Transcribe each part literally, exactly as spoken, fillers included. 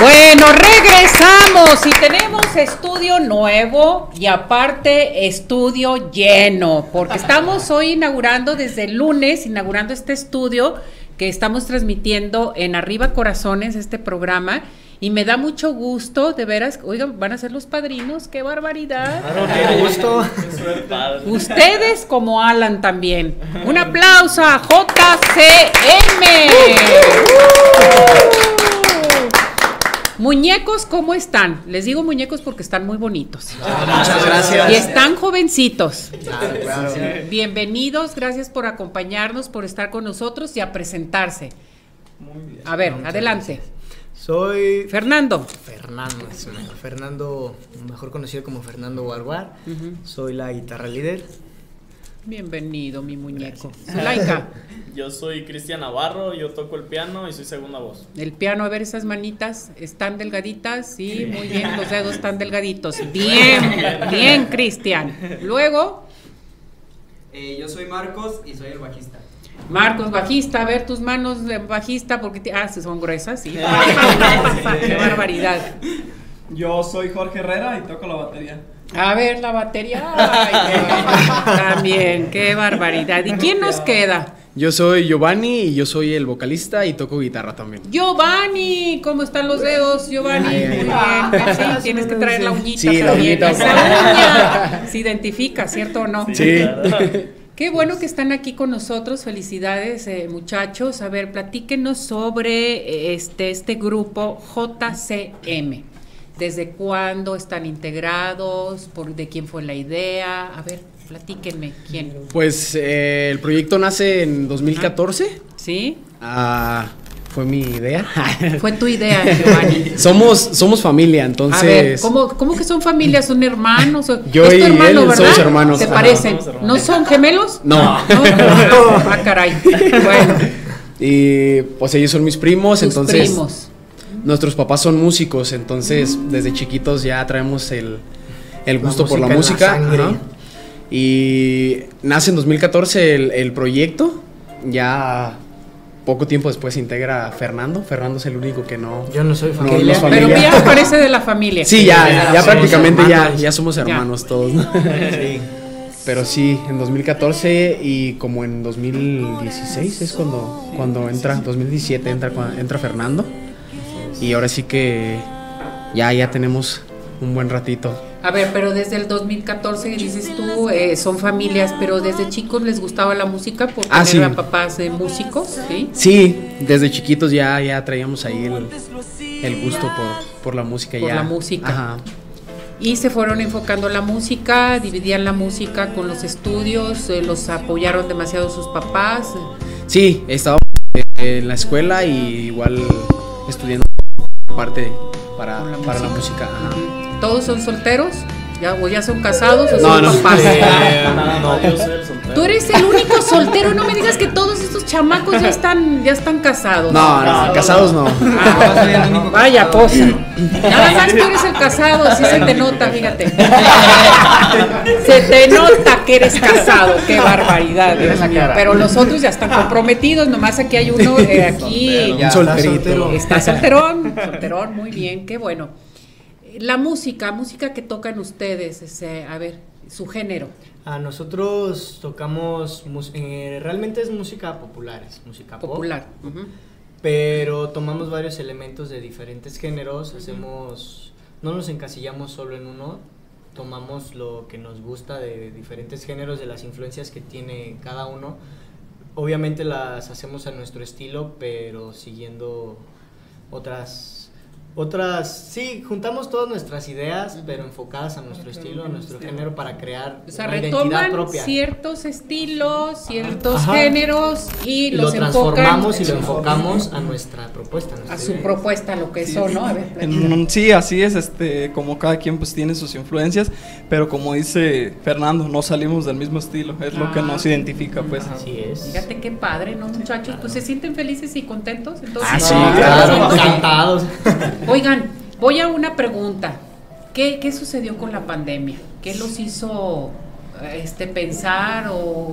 Bueno, regresamos y tenemos estudio nuevo y aparte estudio lleno, porque estamos hoy inaugurando desde el lunes, inaugurando este estudio que estamos transmitiendo en Arriba Corazones, este programa, y me da mucho gusto, de veras, oigan, van a ser los padrinos, qué barbaridad. Claro, qué gusto. Ustedes como Alan también. Un aplauso a J C M. Muñecos, ¿cómo están? Les digo muñecos porque están muy bonitos. Muchas gracias. Y están jovencitos. Claro, claro. Bienvenidos, gracias por acompañarnos, por estar con nosotros y a presentarse. Muy bien. A ver, Muchas adelante. gracias. Soy Fernando. Fernando, es mejor. Fernando, mejor conocido como Fernando Guarguar. Uh-huh. Soy la guitarra líder. Bienvenido, mi muñeco. Zulaika. Yo soy Cristian Navarro, yo toco el piano y soy segunda voz. El piano, a ver, esas manitas, ¿están delgaditas? Sí, muy bien, los dedos están delgaditos. Bien, bien, Cristian. Luego, Eh, yo soy Marcos y soy el bajista. Marcos, bajista, a ver tus manos de bajista, porque te- ah, son gruesas, sí. Qué barbaridad. Yo soy Jorge Herrera y toco la batería. A ver, la batería. Ay, también, qué barbaridad. ¿Y quién nos queda? Yo soy Giovanni y yo soy el vocalista y toco guitarra también. Giovanni, ¿cómo están los dedos, Giovanni? Ay, ay, Muy ay. bien. Sí, tienes que traer la uñita. Sí, la también. uñita. Esa uña se identifica, ¿cierto o no? Sí. Qué bueno que están aquí con nosotros. Felicidades, eh, muchachos. A ver, platíquenos sobre eh, este, este grupo J C M. ¿Desde cuándo están integrados? ¿Por de quién fue la idea? A ver, platíquenme. ¿Quién? Pues eh, el proyecto nace en dos mil catorce. ¿Sí? Ah, fue mi idea. Fue tu idea, Giovanni. somos, somos familia, entonces. A ver, ¿cómo, ¿cómo que son familias? ¿Son hermanos? Yo ¿Es tu y hermano, él verdad? somos hermanos. ¿Se Ajá. parecen? Somos hermanos. ¿No son gemelos? No. No. Ah, caray. Bueno, Y pues ellos son mis primos, tus entonces. primos. Nuestros papás son músicos, entonces desde chiquitos ya traemos el, el La gusto por la música en la música. sangre. Ajá. Y nace en dos mil catorce el, el proyecto. Ya poco tiempo después se integra Fernando. Fernando es el único que no. Yo no soy No, familia. no es Pero familia. ya parece de la familia. Sí, ya, ya, somos prácticamente ya, hermanos. ya somos hermanos todos, ¿no? Sí. Pero sí, en dos mil catorce y como en dos mil dieciséis es cuando, cuando entra, dos mil diecisiete entra, cua- entra Fernando. Y ahora sí que ya, ya tenemos un buen ratito. A ver, pero desde el dos mil catorce dices tú, eh, son familias, pero desde chicos les gustaba la música porque Ah, sí. eran papás eh, músicos, ¿sí? Sí, desde chiquitos ya, ya traíamos ahí el, el gusto por, por la música. Por ya. la música. Ajá. Y se fueron enfocando la música, dividían la música con los estudios, eh, los apoyaron demasiado sus papás. Sí, estábamos en la escuela y igual estudiando parte para, Con la para la música. música. Ajá. ¿Todos son solteros? ¿Ya, ¿O ya son casados o No, son no. papás? Nada más, yo soy el soltero. Tú eres el único soltero, no me digas que todos estos chamacos ya están, ya están casados. No, no, casados no. Ah, vaya cosa. Nada más tú eres el casado, así se te nota, fíjate. Se te nota que eres casado, qué barbaridad, Dios mío. Pero los otros ya están comprometidos, nomás aquí hay uno, eh, aquí Un solterito. está solterón, solterón, muy bien, qué bueno. La música, música que tocan ustedes, ese, a ver, su género. A nosotros tocamos, mus- eh, realmente es música popular, es música pop, Popular. Ujú. pero tomamos varios elementos de diferentes géneros, hacemos, no nos encasillamos solo en uno, tomamos lo que nos gusta de diferentes géneros, de las influencias que tiene cada uno, obviamente las hacemos a nuestro estilo, pero siguiendo otras... Otras, sí, juntamos todas nuestras ideas, pero enfocadas a nuestro estilo, a nuestro género, para crear O sea, una identidad retoman propia. ciertos estilos, ciertos Ajá. géneros y Y los lo transformamos y lo enfocan enfocamos a nuestra propuesta. a nuestra su idea. propuesta, lo que son, ¿no? A ver, platica. En- sí, así es, este, como cada quien pues tiene sus influencias, pero como dice Fernando, no salimos del mismo estilo, es lo que Ah. nos identifica, pues. Así es. Fíjate qué padre, ¿no, muchachos? Pues se sienten felices y contentos. Entonces, Ah, sí, Ah, claro. claro, encantados. Oigan, voy a una pregunta. ¿Qué, qué sucedió con la pandemia? ¿Qué los hizo este, pensar o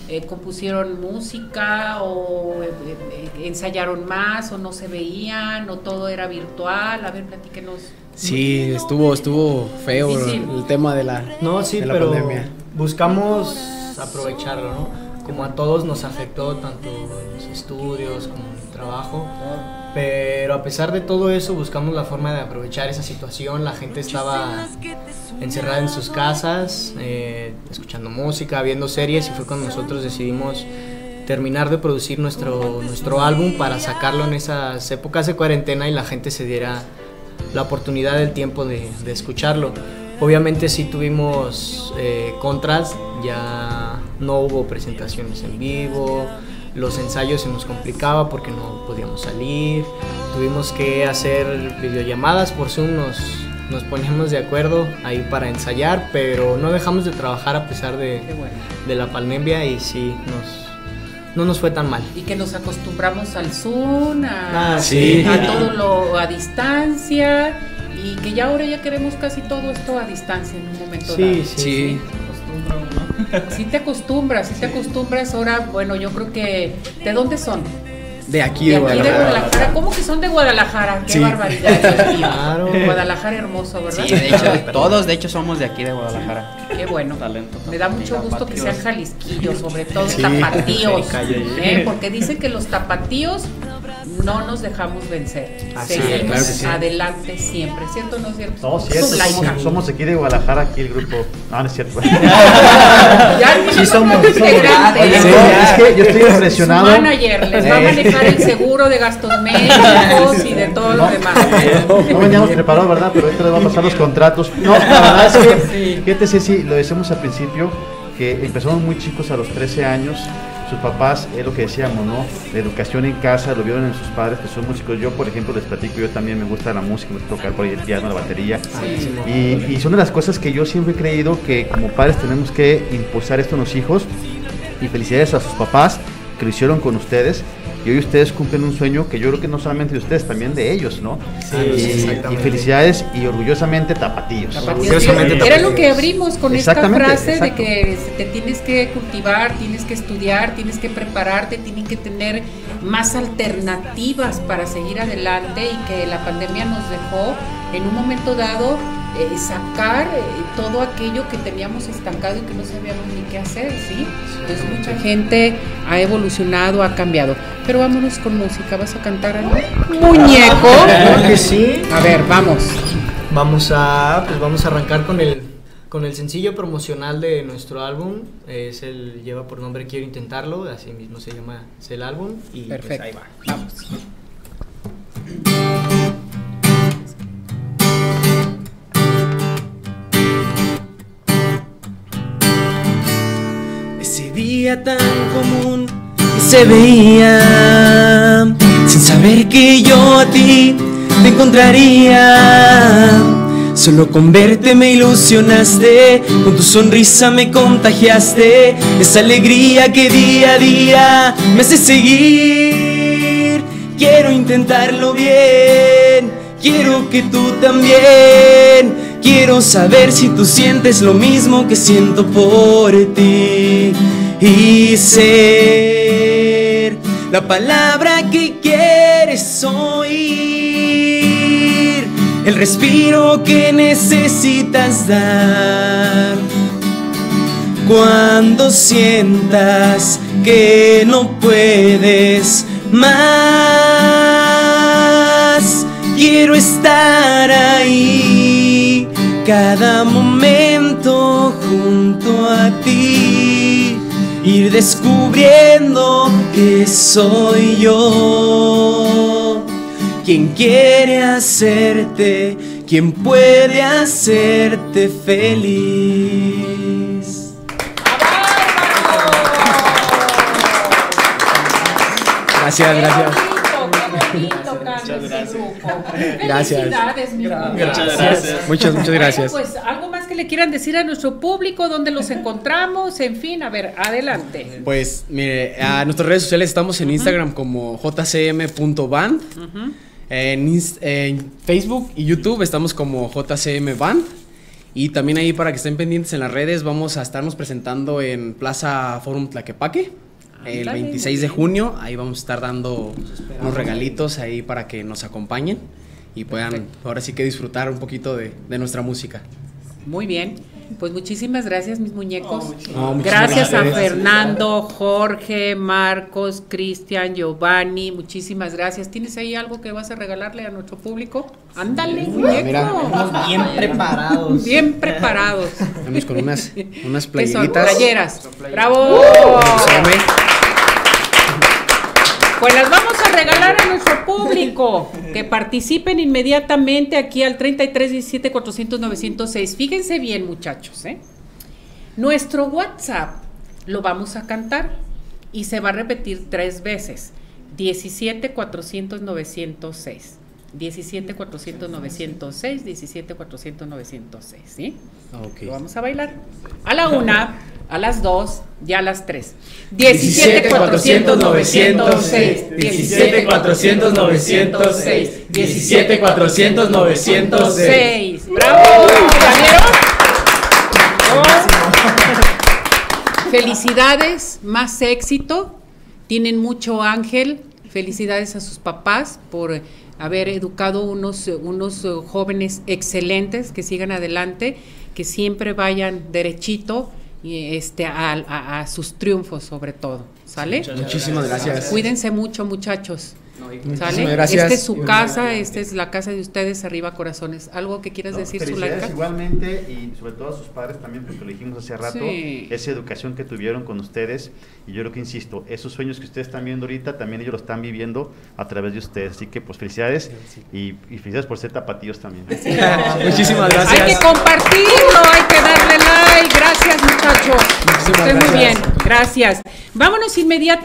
eh, compusieron música o eh, eh, ensayaron más o no se veían o todo era virtual? A ver, platíquenos. Sí, estuvo, estuvo feo Difícil. el tema de la, No, sí, de la pero pandemia. buscamos aprovecharlo, ¿no? Como a todos nos afectó, tanto en los estudios como en el trabajo. Pero a pesar de todo eso, buscamos la forma de aprovechar esa situación. La gente estaba encerrada en sus casas, eh, escuchando música, viendo series, y fue cuando nosotros decidimos terminar de producir nuestro, nuestro álbum para sacarlo en esas épocas de cuarentena y la gente se diera la oportunidad del tiempo de, de escucharlo. Obviamente sí tuvimos eh, contras, ya no hubo presentaciones en vivo, los ensayos se nos complicaba porque no podíamos salir, tuvimos que hacer videollamadas por Zoom, nos, nos poníamos de acuerdo ahí para ensayar, pero no dejamos de trabajar a pesar de, Qué bueno. de la pandemia y sí, nos, no nos fue tan mal. Y que nos acostumbramos al Zoom, a, Ah, sí. a todo lo a distancia, y que ya ahora ya queremos casi todo esto a distancia en un momento Sí, dado. sí, Sí. Sí te acostumbras, sí te acostumbras. Ahora, bueno, yo creo que... ¿De dónde son? De aquí De de aquí de Guadalajara. Guadalajara. ¿Cómo que son de Guadalajara? Qué Sí. barbaridad, Dios mío. Claro. Guadalajara hermoso, ¿verdad? Sí, de hecho, todos de hecho somos de aquí de Guadalajara. Qué bueno. Talento. Me da mucho gusto que sean jalisquillos, sobre todo Sí. tapatíos, Sí, calle. ¿eh? Porque dicen que los tapatíos no nos dejamos vencer. Así es, Seguimos claro que sí. adelante siempre, ¿cierto o no es cierto? No, cierto, Tú, Laika. somos, somos aquí de Guadalajara, aquí el grupo. No, no es cierto. Ya Sí, somos, somos. integrante. Oye, Sí. no, es que yo estoy Su impresionado. manager les va a manejar el seguro de gastos médicos y de todo lo demás. No veníamos preparados, ¿verdad? Pero ahorita les va a pasar los contratos. No, la verdad es que, fíjate, Ceci, lo decíamos al principio, que empezamos muy chicos a los trece años. Sus papás, es lo que decíamos, ¿no? La educación en casa, lo vieron en sus padres que son músicos. Yo, por ejemplo, les platico, yo también me gusta la música, me gusta tocar por ahí el piano, la batería. Y, y son de las cosas que yo siempre he creído que como padres tenemos que impulsar esto en los hijos. Y felicidades a sus papás que lo hicieron con ustedes. Y hoy ustedes cumplen un sueño que yo creo que no solamente de ustedes, también de ellos, ¿no? Sí, y, sí, y exactamente. felicidades y orgullosamente tapatillos. Tapatíos. Orgullosamente Era tapatíos. lo que abrimos con esta Exactamente, frase exacto. de que te tienes que cultivar, tienes que estudiar, tienes que prepararte, tienes que tener más alternativas para seguir adelante, y que la pandemia nos dejó en un momento dado eh, sacar eh, todo aquello que teníamos estancado y que no sabíamos ni qué hacer, ¿sí? Entonces mucha gente ha evolucionado, ha cambiado. Pero vámonos con música, ¿vas a cantar algo? Muñeco. Claro que sí. A ver, vamos. Vamos a, pues vamos a arrancar con el, con el sencillo promocional de nuestro álbum. Es el, lleva por nombre Quiero Intentarlo, así mismo se llama es el álbum. Y Perfecto. pues ahí va. Vamos. Ese día tan común que se veía, sin saber que yo a ti te encontraría. Solo con verte me ilusionaste, con tu sonrisa me contagiaste, esa alegría que día a día me hace seguir. Quiero intentarlo bien, quiero que tú también. Quiero saber si tú sientes lo mismo que siento por ti, y ser la palabra que quieres oír, el respiro que necesitas dar. Cuando sientas que no puedes más, quiero estar ahí cada momento junto a ti, ir descubriendo que soy yo quien quiere hacerte, quien puede hacerte feliz. Gracias, gracias. Qué bonito, qué bonito canta Muchas este gracias. grupo. Gracias. Felicidades, mi Gracias. niño. Muchas gracias. Muchas, muchas gracias. Ay, pues algo más que le quieran decir a nuestro público, dónde los encontramos, en fin, a ver, adelante. Pues mire, a nuestras redes sociales estamos en Instagram como j c m punto band. En, ins- en Facebook y YouTube estamos como J C M Band. Y también ahí para que estén pendientes en las redes, vamos a estarnos presentando en Plaza Forum Tlaquepaque el veintiséis de junio. Ahí vamos a estar dando unos regalitos ahí para que nos acompañen y puedan Perfecto. ahora sí que disfrutar un poquito de, de nuestra música. Muy bien, pues muchísimas gracias, mis muñecos. No, gracias, gracias a Fernando, Jorge, Marcos, Cristian, Giovanni, muchísimas gracias. ¿Tienes ahí algo que vas a regalarle a nuestro público? Ándale, muñeco. Mira, estamos bien preparados. Bien preparados. Vamos con unas, unas playeritas. Playeras. ¡Bravo! Pues las vamos a regalar a nuestro público, que participen inmediatamente aquí al treinta y tres diecisiete cuatrocientos novecientos seis. Fíjense bien, muchachos, ¿eh? Nuestro WhatsApp lo vamos a cantar y se va a repetir tres veces. diecisiete cuatrocientos novecientos seis. diecisiete cuatrocientos novecientos seis, diecisiete cuatrocientos novecientos seis, ¿sí? Okay. Lo vamos a bailar. A la una, a las dos y a las tres. diecisiete cuatrocientos novecientos seis. diecisiete cuatrocientos novecientos seis. diecisiete cuatrocientos novecientos seis. ¡Bravo! ¿Ya vieron? Oh. Felicidades, más éxito. Tienen mucho ángel. Felicidades a sus papás por haber educado unos, unos jóvenes excelentes, que sigan adelante, que siempre vayan derechito y este, a, a, a sus triunfos sobre todo, ¿sale? Muchísimas gracias. Cuídense mucho, muchachos. ¿Sale? Gracias. Esta es su casa, esta es la casa de ustedes, arriba corazones. ¿Algo que quieras no, decir, felicidades Zuleika? Igualmente, y sobre todo a sus padres también, porque lo dijimos hace rato, Sí. esa educación que tuvieron con ustedes, y yo creo que, insisto, esos sueños que ustedes están viendo ahorita, también ellos lo están viviendo a través de ustedes, así que pues felicidades, y, y felicidades por ser tapatíos también. Muchísimas gracias. Hay que compartirlo, hay que darle like. Gracias, muchachos. Muchísimas Estén muy gracias. bien, gracias. Vámonos inmediatamente.